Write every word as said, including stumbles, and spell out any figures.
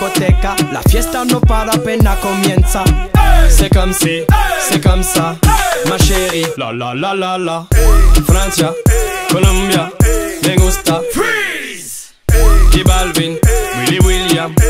discoteca, la fiesta no para apenas comienza. C'est comme si, c'est comme ça, ma chérie. La la la la la. Francia, Colombia, me gusta. Freeze. J Balvin, Willy William.